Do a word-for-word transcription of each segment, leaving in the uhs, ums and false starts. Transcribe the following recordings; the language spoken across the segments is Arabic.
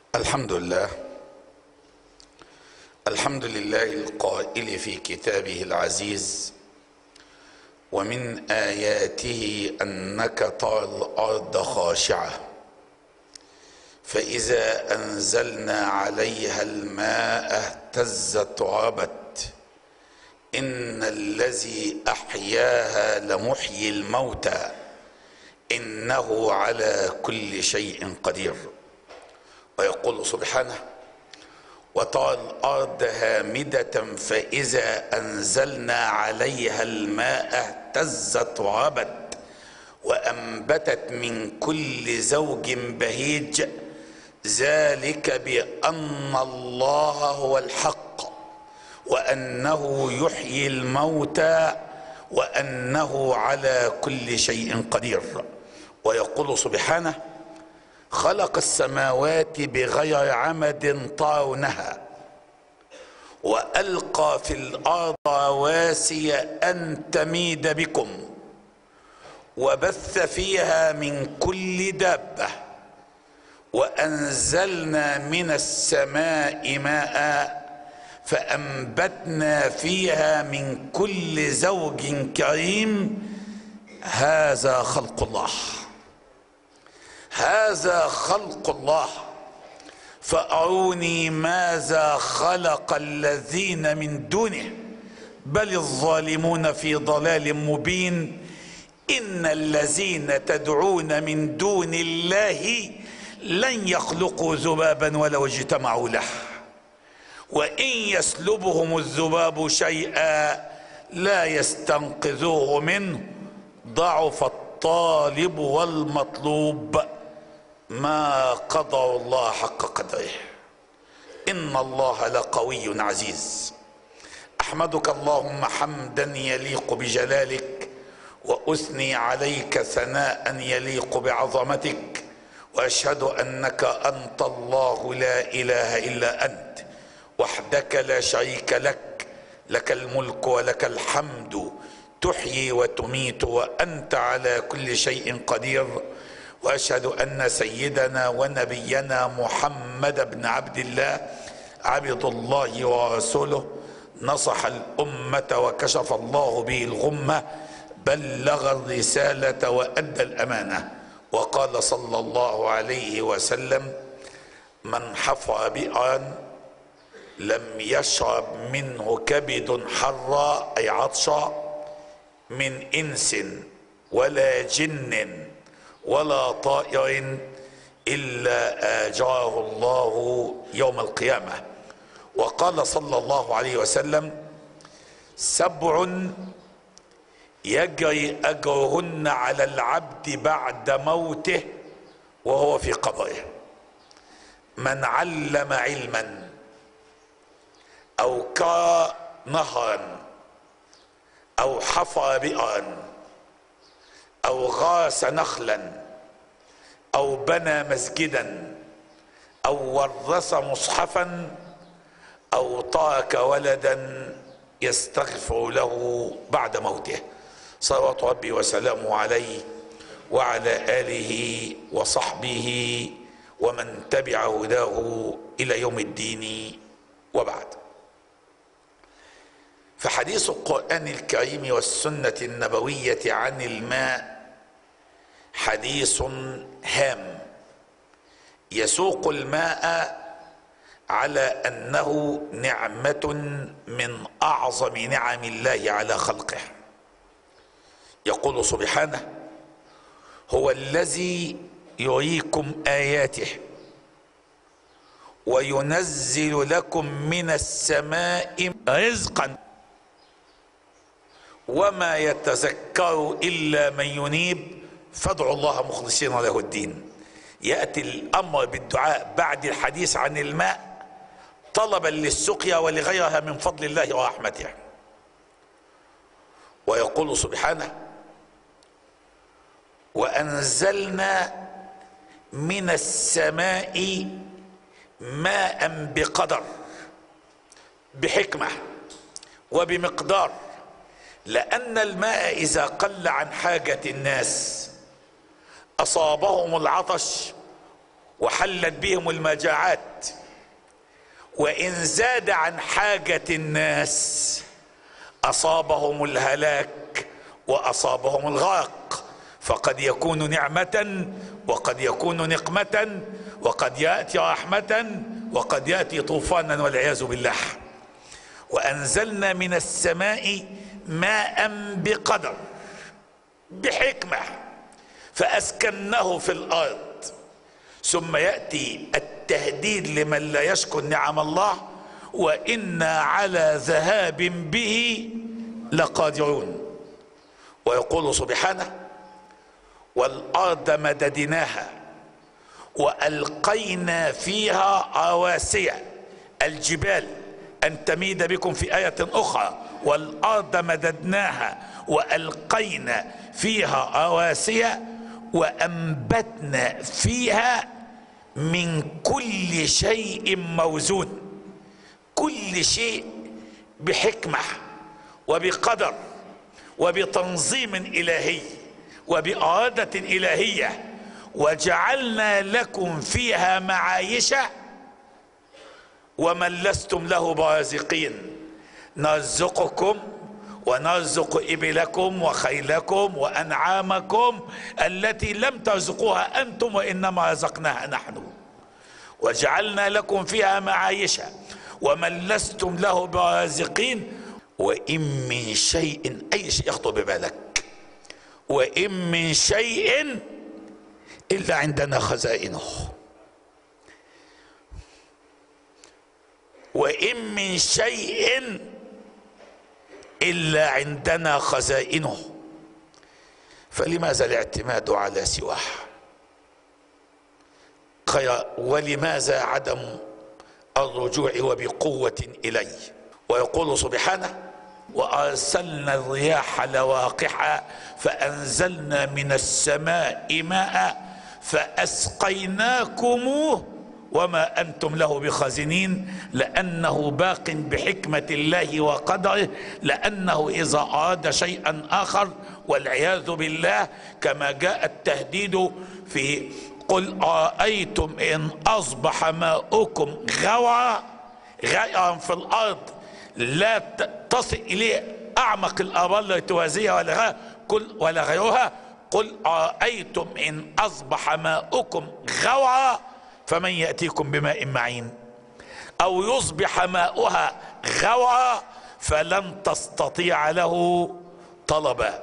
الحمد لله. الحمد لله القائل في كتابه العزيز: ومن آياته أنك ترى الأرض خاشعة فإذا أنزلنا عليها الماء اهتزت وربت إن الذي أحياها لمحيي الموتى إنه على كل شيء قدير. ويقول سبحانه: وترى الأرض هامدة فإذا أنزلنا عليها الماء اهتزت وربت وأنبتت من كل زوج بهيج ذلك بأن الله هو الحق وأنه يحيي الموتى وأنه على كل شيء قدير. ويقول سبحانه: خلق السماوات بغير عمد ترونها وألقى في الأرض رواسي أن تميد بكم وبث فيها من كل دابة وأنزلنا من السماء ماء فأنبتنا فيها من كل زوج كريم هذا خلق الله هذا خلق الله فأروني ماذا خلق الذين من دونه بل الظالمون في ضلال مبين إن الذين تدعون من دون الله لن يخلقوا ذبابا ولو اجتمعوا له وإن يسلبهم الذباب شيئا لا يستنقذوه منه ضعف الطالب والمطلوب ما قدر الله حق قدره إن الله لقوي عزيز. أحمدك اللهم حمدا يليق بجلالك وأثني عليك ثناء يليق بعظمتك وأشهد أنك أنت الله لا إله إلا أنت وحدك لا شريك لك لك الملك ولك الحمد تحيي وتميت وأنت على كل شيء قدير. وأشهد أن سيدنا ونبينا محمد بن عبد الله عبد الله ورسوله نصح الأمة وكشف الله به الغمة بلغ الرسالة وأدى الأمانة. وقال صلى الله عليه وسلم: من حفر بئرا لم يشرب منه كبد حرا أي عطشا من إنس ولا جن ولا طائر إلا آجره الله يوم القيامة. وقال صلى الله عليه وسلم: سبع يجري أجرهن على العبد بعد موته وهو في قبره: من علم علما أو كرى نهرا أو حفر بئرا أو غاس نخلا أو بنى مسجدا أو ورث مصحفا أو ترك ولدا يستغفر له بعد موته صلوات ربي وسلامه عليه وعلى آله وصحبه ومن تبع هداه إلى يوم الدين. وبعد، فحديث القرآن الكريم والسنة النبوية عن الماء حديث هام يسوق الماء على أنه نعمة من أعظم نعم الله على خلقه. يقول سبحانه: هو الذي يريكم آياته وينزل لكم من السماء رزقا وما يتذكر إلا من ينيب فادعوا الله مخلصين له الدين. يأتي الأمر بالدعاء بعد الحديث عن الماء طلبا للسقيا ولغيرها من فضل الله ورحمته. ويقول سبحانه: وأنزلنا من السماء ماء بقدر بحكمة وبمقدار، لأن الماء إذا قل عن حاجة الناس أصابهم العطش وحل حلت بهم المجاعات، وإن زاد عن حاجة الناس أصابهم الهلاك وأصابهم الغرق. فقد يكون نعمة وقد يكون نقمة، وقد يأتي رحمة وقد يأتي طوفانا والعياذ بالله. وأنزلنا من السماء ماء بقدر بحكمة فأسكنه في الأرض، ثم يأتي التهديد لمن لا يشكر نعم الله: وإنا على ذهاب به لقادرون. ويقول سبحانه: والأرض مددناها وألقينا فيها رواسي، الجبال أن تميد بكم في آية أخرى: والأرض مددناها وألقينا فيها رواسي وأنبتنا فيها من كل شيء موزون. كل شيء بحكمة وبقدر وبتنظيم إلهي وبإرادة إلهية. وجعلنا لكم فيها معايش ومن لستم له برازقين، نرزقكم ونرزق إبلكم وخيلكم وأنعامكم التي لم ترزقوها أنتم وإنما رزقناها نحن. وجعلنا لكم فيها معايش ومن لستم له برازقين. وإن من شيء، أي شيء يخطر ببالك، وإن من شيء إلا عندنا خزائنه. وإن من شيء إلا عندنا خزائنه. فلماذا الاعتماد على سواه؟ ولماذا عدم الرجوع وبقوة إليه؟ ويقول سبحانه: وأرسلنا الرياح لواقح فأنزلنا من السماء ماء فأسقيناكموه وما أنتم له بخازنين، لأنه باق بحكمة الله وقدره، لأنه إذا أراد شيئا آخر والعياذ بالله، كما جاء التهديد في: قل أرأيتم إن أصبح ماؤكم غورا، غائرا في الأرض لا تصل إليه أعمق الآبار لا توازيها ولا غيرها، قل ولا غيرها قل أرأيتم إن أصبح ماؤكم غورا فمن يأتيكم بماء معين، أو يصبح ماؤها غورا فلن تستطيع له طلبا.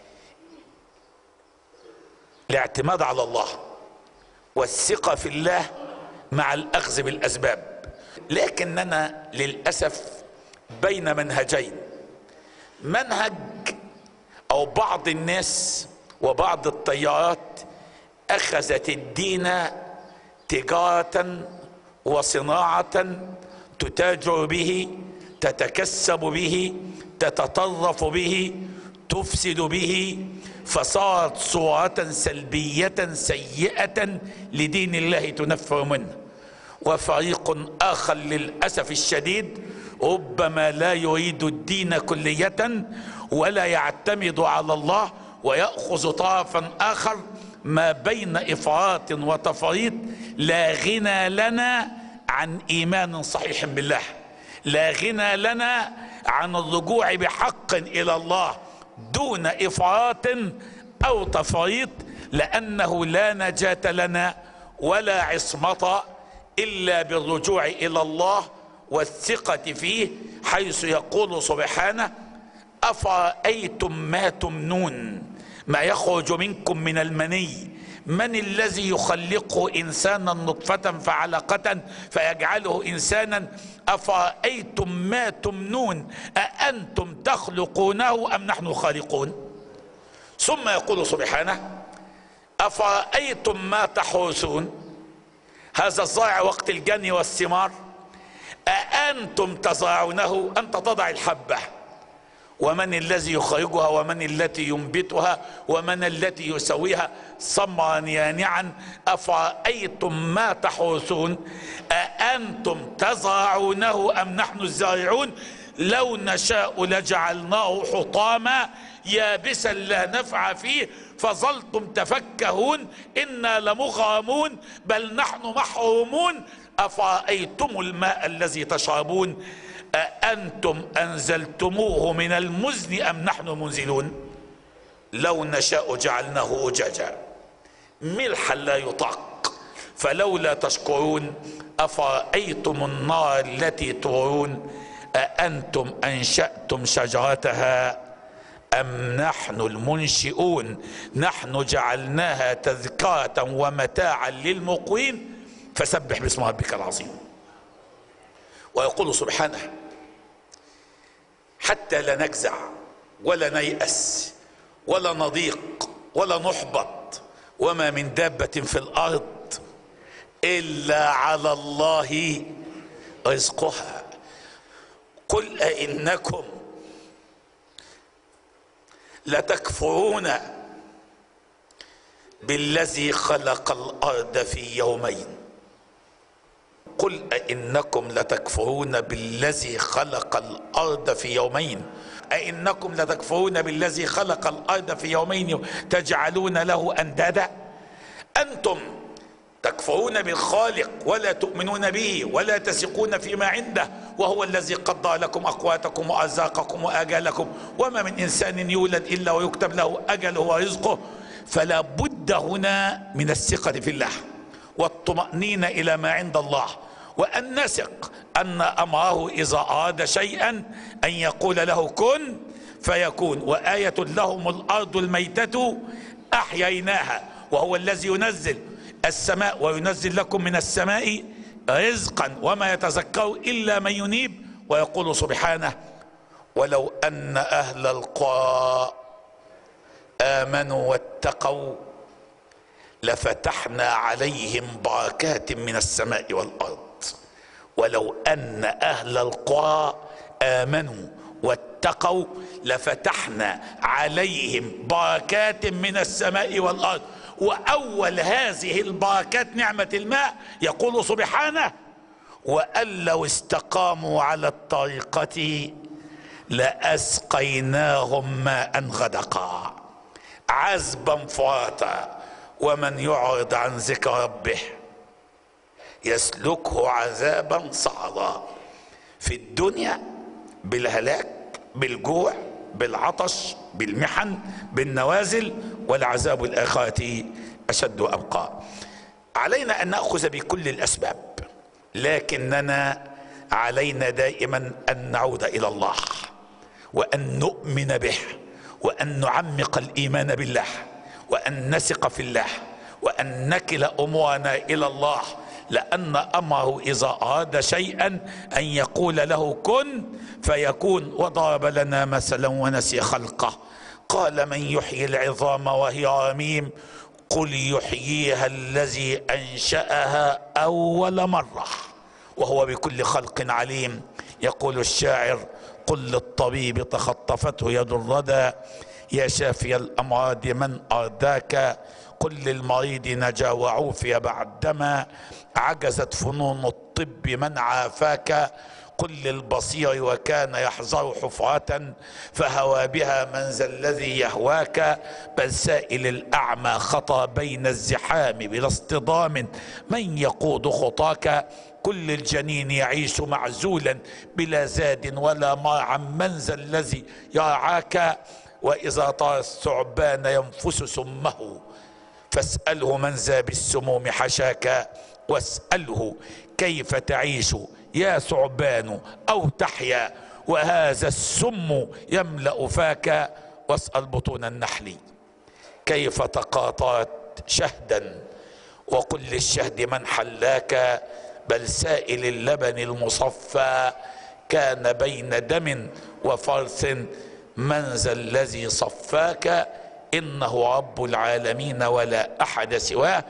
الاعتماد على الله والثقة في الله مع الأخذ بالأسباب. لكننا للأسف بين منهجين: منهج أو بعض الناس وبعض التيارات أخذت الدين تجارة وصناعة تتاجر به، تتكسب به، تتطرف به، تفسد به، فصارت صورة سلبية سيئة لدين الله تنفر منه. وفريق آخر للأسف الشديد ربما لا يريد الدين كلية ولا يعتمد على الله، ويأخذ طرفا آخر ما بين إفراط وتفريط. لا غنى لنا عن إيمان صحيح بالله، لا غنى لنا عن الرجوع بحق إلى الله دون إفراط أو تفريط، لأنه لا نجاة لنا ولا عصمة إلا بالرجوع إلى الله والثقة فيه، حيث يقول سبحانه: أفرأيتم ما تمنون، ما يخرج منكم من المني، من الذي يخلقه إنسانا نطفة فعلقة فيجعله إنسانا؟ أفرأيتم ما تمنون أأنتم تخلقونه أم نحن الخالقون؟ ثم يقول سبحانه: أفرأيتم ما تحرثون، هذا الزرع وقت الجني والثمار، أأنتم تزرعونه؟ أنت تضع الحبة، ومن الذي يخرجها ومن التي ينبتها ومن التي يسويها صمرا يانعا؟ أفرأيتم ما تحرثون أأنتم تزرعونه أم نحن الزارعون؟ لو نشاء لجعلناه حطاما يابسا لا نفع فيه فظلتم تفكهون إنا لمغرمون بل نحن محرومون أفرأيتم الماء الذي تشربون أأنتم أنزلتموه من المزن أم نحن المنزلون لو نشاء جعلناه أجاجا ملحا لا يطاق فلولا تشكرون أفرأيتم النار التي تورون أأنتم أنشأتم شجرتها أم نحن المنشئون نحن جعلناها تذكرة ومتاعا للمقوين فسبح باسم ربك العظيم. ويقول سبحانه حتى لا نجزع ولا نيأس ولا نضيق ولا نحبط وما من دابة في الأرض إلا على الله رزقها قل أئنكم لتكفرون بالذي خلق الأرض في يومين قل أئنكم لتكفرون بالذي خلق الأرض في يومين أئنكم لتكفرون بالذي خلق الأرض في يومين تجعلون له أندادا أنتم تكفرون بالخالق ولا تؤمنون به ولا تثقون فيما عنده وهو الذي قضى لكم أقواتكم وأرزاقكم وآجالكم وما من إنسان يولد إلا ويكتب له أجله ورزقه فلا بد هنا من الثقة في الله والطمأنينة إلى ما عند الله وأن نثق أن أمره إذا أراد شيئا أن يقول له كن فيكون. وآية لهم الأرض الميتة أحييناها وهو الذي ينزل السماء وينزل لكم من السماء رزقا وما يتذكر إلا من ينيب. ويقول سبحانه ولو أن أهل القرى آمنوا واتقوا لفتحنا عليهم بركات من السماء والأرض ولو أن أهل القرى آمنوا واتقوا لفتحنا عليهم بركات من السماء والأرض. وأول هذه البركات نعمة الماء يقول سبحانه وأن لو استقاموا على الطريقة لأسقيناهم ماء غدقا عذبا فراتا ومن يعرض عن ذكر ربه يسلكه عذابا صعدا في الدنيا بالهلاك بالجوع بالعطش بالمحن بالنوازل والعذاب الآخرة أشد وأبقى. علينا أن نأخذ بكل الأسباب لكننا علينا دائما أن نعود إلى الله وأن نؤمن به وأن نعمق الإيمان بالله وأن نثق في الله وأن نكل أمورنا إلى الله لأن أمره إذا أراد شيئا أن يقول له كن فيكون. وضرب لنا مثلا ونسي خلقه قال من يحيي العظام وهي رميم قل يحييها الذي أنشأها أول مرة وهو بكل خلق عليم. يقول الشاعر قل للطبيب تخطفته يد الردى يا شافي الأمراض من أرداك قل للمريض نجا وعوفي بعدما عجزت فنون الطب من عافاك قل للبصير وكان يحذر حفرة فهوى بها من ذا الذي يهواك بل سائل الأعمى خطى بين الزحام بلا اصطدام من يقود خطاك كل الجنين يعيش معزولا بلا زاد ولا مرعى من ذا الذي يرعاك وإذا طار الثعبان ينفس سمه فاسأله من ذا بالسموم حشاك واسأله كيف تعيش يا ثعبان أو تحيا وهذا السم يملأ فاك واسأل بطون النحل كيف تقاطعت شهدا وقل للشهد من حلاك بل سائل اللبن المصفى كان بين دم وفرث من ذا الذي صفاك إنه رب العالمين ولا أحد سواه.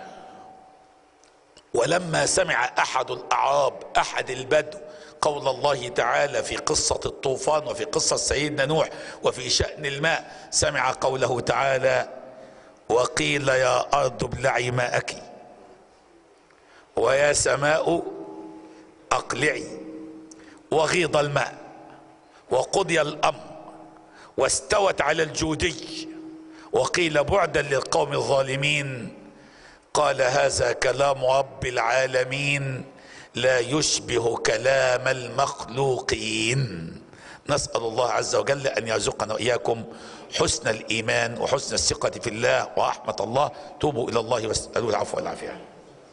ولما سمع أحد الأعراب أحد البدو قول الله تعالى في قصة الطوفان وفي قصة سيدنا نوح وفي شأن الماء سمع قوله تعالى وقيل يا أرض ابلعي ماءك ويا سماء أقلعي وغيض الماء وقضي الأمر واستوت على الجودي وقيل بعدا للقوم الظالمين، قال هذا كلام رب العالمين لا يشبه كلام المخلوقين. نسأل الله عز وجل أن يرزقنا وإياكم حسن الإيمان وحسن الثقة في الله ورحمة الله. توبوا إلى الله واسألوا العفو والعافية.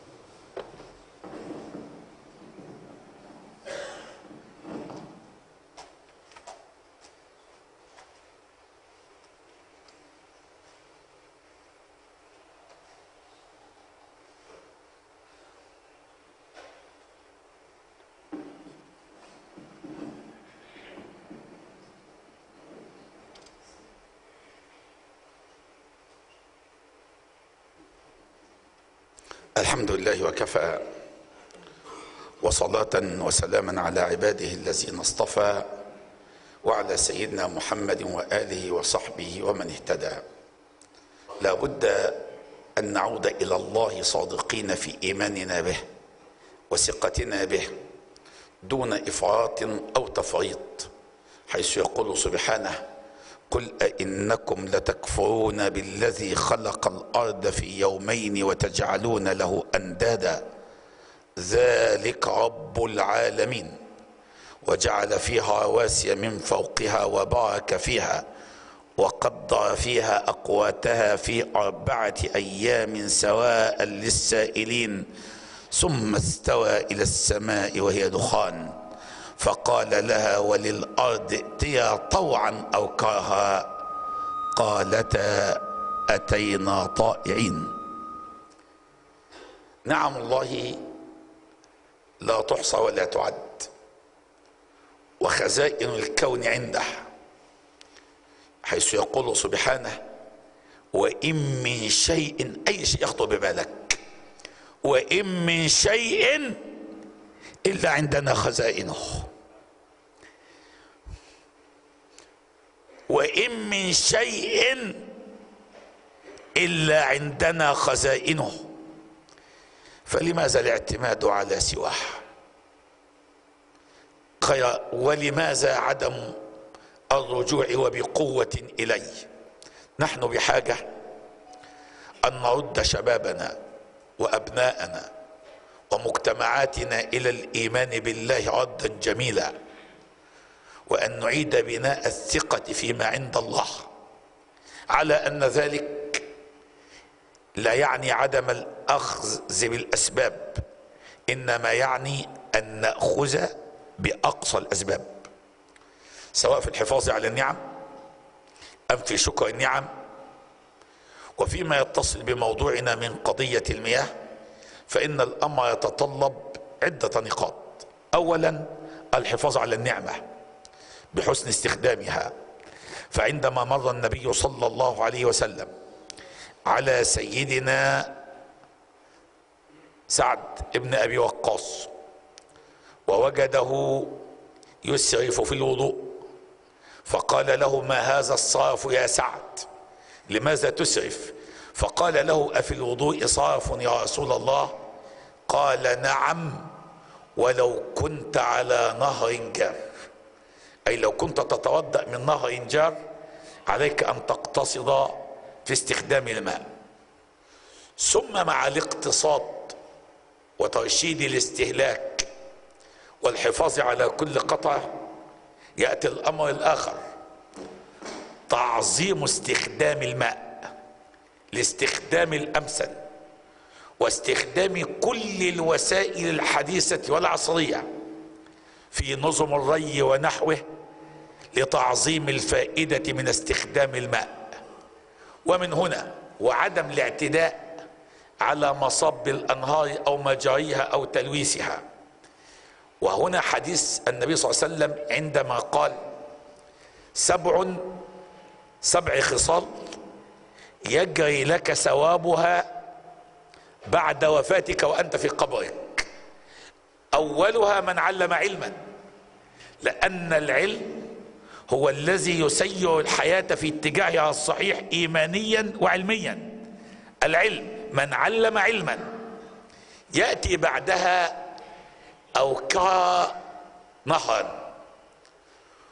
الحمد لله وكفى، وصلاة وسلاما على عباده الذين اصطفى، وعلى سيدنا محمد وآله وصحبه ومن اهتدى. لا بد أن نعود إلى الله صادقين في إيماننا به وثقتنا به دون إفراط أو تفريط، حيث يقول سبحانه: قل أئنكم لتكفرون بالذي خلق الأرض في يومين وتجعلون له أندادا ذلك رب العالمين وجعل فيها رواسي من فوقها وبارك فيها وقدر فيها أقواتها في أربعة أيام سواء للسائلين ثم استوى إلى السماء وهي دخان فقال لها وللأرض ائتيا طوعا أو كرها قالتا أتينا طائعين. نعم الله لا تحصى ولا تعد، وخزائن الكون عنده، حيث يقول سبحانه: وإن من شيء، أي شيء يخطر ببالك، وإن من شيء إلا عندنا خزائنه، وإن من شيء إلا عندنا خزائنه، فلماذا الاعتماد على سواه؟ ولماذا عدم الرجوع وبقوة إليه؟ نحن بحاجة أن نرد شبابنا وأبناءنا ومجتمعاتنا إلى الإيمان بالله ردا جميلا، وأن نعيد بناء الثقة فيما عند الله، على أن ذلك لا يعني عدم الأخذ بالأسباب، إنما يعني أن نأخذ بأقصى الأسباب، سواء في الحفاظ على النعم أم في شكر النعم. وفيما يتصل بموضوعنا من قضية المياه، فإن الأمر يتطلب عدة نقاط. أولا الحفاظ على النعمة بحسن استخدامها، فعندما مر النبي صلى الله عليه وسلم على سيدنا سعد بن أبي وقاص ووجده يسرف في الوضوء، فقال له: ما هذا الصرف يا سعد؟ لماذا تسرف؟ فقال له: أفي الوضوء صرف يا رسول الله؟ قال: نعم، ولو كنت على نهر جار، أي لو كنت تتوضأ من نهر جار عليك أن تقتصد في استخدام الماء. ثم مع الاقتصاد وترشيد الاستهلاك والحفاظ على كل قطعة يأتي الأمر الآخر: تعظيم استخدام الماء، الاستخدام الأمثل، واستخدام كل الوسائل الحديثة والعصرية في نظم الري ونحوه لتعظيم الفائدة من استخدام الماء. ومن هنا وعدم الاعتداء على مصب الأنهار أو مجاريها أو تلويثها. وهنا حديث النبي صلى الله عليه وسلم عندما قال: سبع سبع خصال يجري لك ثوابها بعد وفاتك وأنت في قبرك. أولها من علم علما، لأن العلم هو الذي يسير الحياة في اتجاهها الصحيح إيمانيا وعلميا. العلم من علم علما. يأتي بعدها أو كنهرا،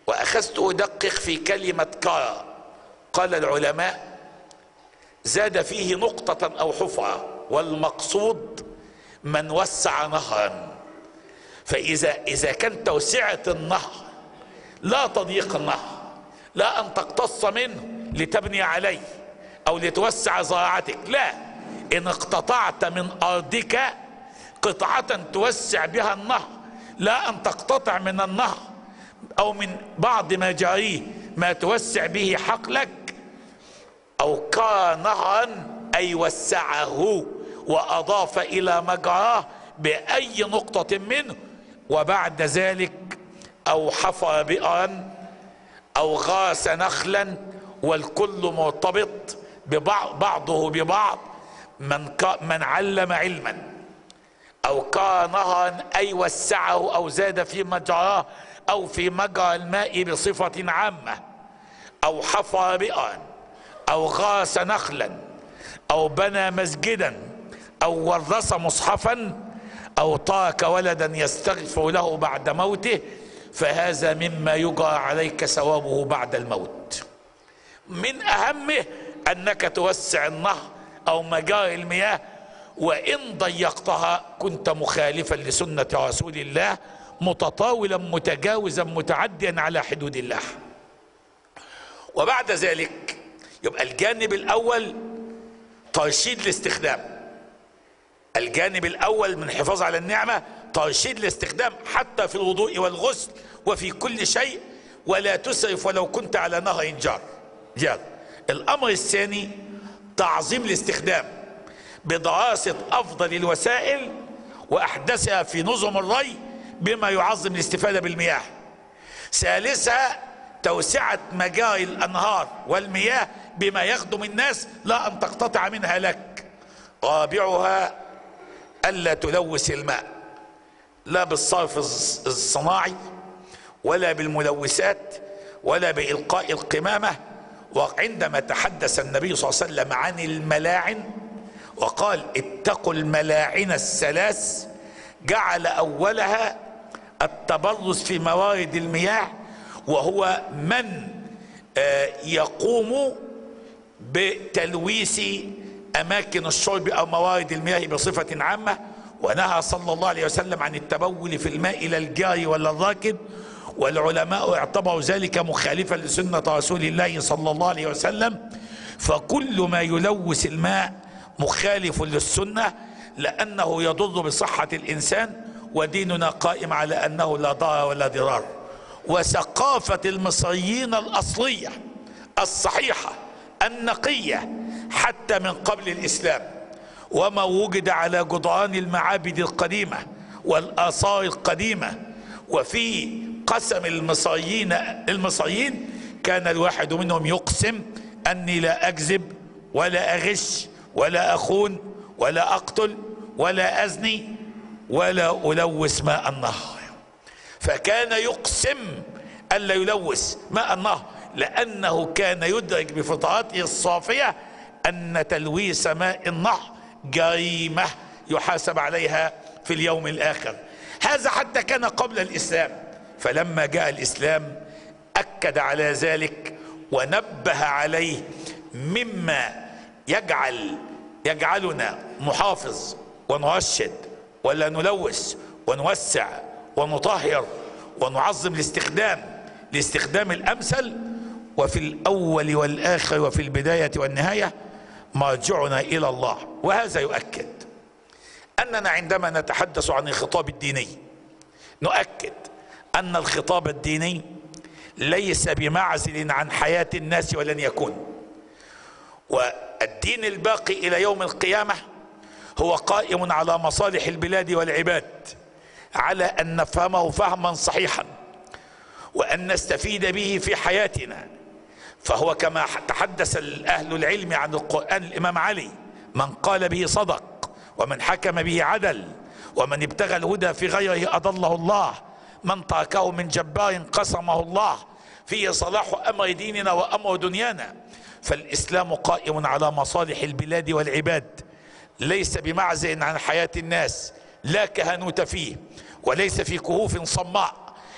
وأخذت أدقق في كلمة كا، قال العلماء زاد فيه نقطة أو حفرة، والمقصود من وسع نهرا. فإذا إذا كان توسعة النهر لا تضيق النهر، لا أن تقتص منه لتبني عليه أو لتوسع زراعتك، لا، إن اقتطعت من أرضك قطعة توسع بها النهر، لا أن تقتطع من النهر أو من بعض مجاريه ما توسع به حقلك. أو كان نهرا أي وسعه وأضاف إلى مجراه بأي نقطة منه، وبعد ذلك أو حفر بئرا أو غاس نخلا، والكل مرتبط ببعض بعضه ببعض. من من علم علما أو كان نهرا أي وسعه أو زاد في مجراه أو في مجرى الماء بصفة عامة، أو حفر بئرا أو غاس نخلا أو بنى مسجدا أو ورث مصحفا أو ترك ولدا يستغفر له بعد موته، فهذا مما يجرى عليك ثوابه بعد الموت. من أهمه أنك توسع النهر أو مجاري المياه، وإن ضيقتها كنت مخالفا لسنة رسول الله، متطاولا متجاوزا متعديا على حدود الله. وبعد ذلك يبقى الجانب الأول ترشيد الاستخدام. الجانب الأول من الحفاظ على النعمة ترشيد الاستخدام حتى في الوضوء والغسل وفي كل شيء، ولا تسرف ولو كنت على نهر جار جار. الأمر الثاني تعظيم الاستخدام بدراسة أفضل الوسائل وأحدثها في نظم الري بما يعظم الاستفادة بالمياه. ثالثها توسعة مجاري الأنهار والمياه بما يخدم الناس، لا أن تقتطع منها لك. رابعها ألا تلوث الماء، لا بالصرف الصناعي ولا بالملوثات ولا بإلقاء القمامة. وعندما تحدث النبي صلى الله عليه وسلم عن الملاعن وقال اتقوا الملاعن الثلاث، جعل أولها التبرز في موارد المياه، وهو من يقوم بتلويث أماكن الشرب أو موارد المياه بصفة عامة. ونهى صلى الله عليه وسلم عن التبول في الماء إلى الجار ولا الراكد، والعلماء اعتبروا ذلك مخالفا لسنة رسول الله صلى الله عليه وسلم. فكل ما يلوث الماء مخالف للسنة، لأنه يضر بصحة الإنسان، وديننا قائم على أنه لا ضرر ولا ضرار. وثقافة المصريين الأصلية الصحيحة النقية حتى من قبل الإسلام، وما وجد على جدران المعابد القديمة والآثار القديمة، وفي قسم المصريين المصريين كان الواحد منهم يقسم أني لا أكذب ولا أغش ولا أخون ولا أقتل ولا أزني ولا ألوث ماء النهر. فكان يقسم ألا يلوث ماء النهر، لأنه كان يدرك بفطرته الصافية أن تلويث ماء النهر جريمة يحاسب عليها في اليوم الآخر. هذا حتى كان قبل الإسلام، فلما جاء الإسلام أكد على ذلك ونبه عليه، مما يجعل يجعلنا نحافظ ونرشد ولا نلوث ونوسع ونطهر ونعظم الاستخدام لاستخدام الأمثل. وفي الأول والآخر وفي البداية والنهاية مرجعنا إلى الله. وهذا يؤكد أننا عندما نتحدث عن الخطاب الديني نؤكد أن الخطاب الديني ليس بمعزل عن حياة الناس ولن يكون. والدين الباقي إلى يوم القيامة هو قائم على مصالح البلاد والعباد، على أن نفهمه فهما صحيحا وأن نستفيد به في حياتنا. فهو كما تحدث أهل العلم عن القرآن، الإمام علي من قال به صدق، ومن حكم به عدل، ومن ابتغى الهدى في غيره أضله الله، من تركه من جبار قسمه الله، فيه صلاح أمر ديننا وأمر دنيانا. فالإسلام قائم على مصالح البلاد والعباد، ليس بمعزل عن حياة الناس، لا كهنوت فيه وليس في كهوف صماء،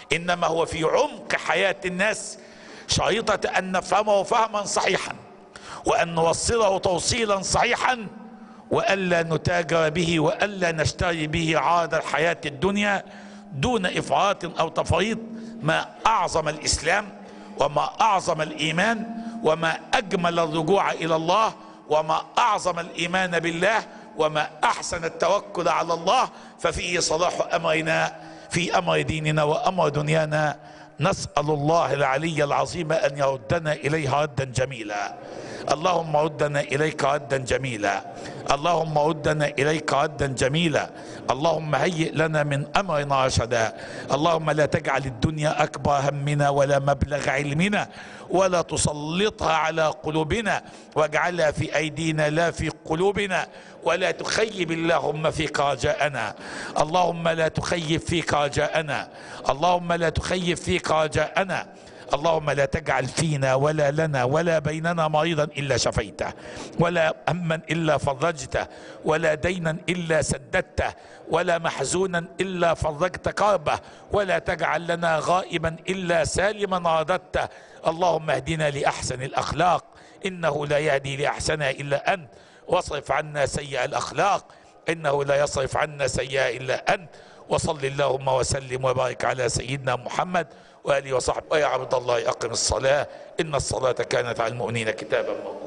إنما هو في عمق حياة الناس، شريطة أن نفهمه فهما صحيحا، وأن نوصله توصيلا صحيحا، وألا نتاجر به، وألا نشتري به عرض الحياة الدنيا دون إفراط أو تفريط. ما أعظم الإسلام، وما أعظم الإيمان، وما أجمل الرجوع إلى الله، وما أعظم الإيمان بالله، وما أحسن التوكل على الله. ففيه صلاح أمرنا في أمر ديننا وأمر دنيانا. نسأل الله العلي العظيم أن يردنا إليه ردا جميلا. اللهم ردنا إليك ردا جميلا، اللهم ردنا إليك ردا جميلا. اللهم هيئ لنا من أمرنا رشدا. اللهم لا تجعل الدنيا أكبر همنا ولا مبلغ علمنا، ولا تسلطها على قلوبنا، واجعلها في أيدينا لا في قلوبنا، ولا تخيب اللهم فيك رجاءنا. اللهم لا تخيب فيك رجاءنا، اللهم لا تخيب فيك رجاءنا. اللهم لا تجعل فينا ولا لنا ولا بيننا مريضا إلا شفيته، ولا هما إلا فرجته، ولا دينا إلا سددته، ولا محزونا إلا فرجت كربه، ولا تجعل لنا غائبا إلا سالما رددته. اللهم اهدنا لأحسن الأخلاق، إنه لا يهدي لأحسنها إلا أنت، واصرف عنا سيئ الأخلاق، إنه لا يصرف عنا سيئها إلا أنت. وصل اللهم وسلم وبارك على سيدنا محمد وآله وصحبه. ويا عبد الله أقم الصلاة، إن الصلاة كانت على المؤمنين كتابا موقوتا.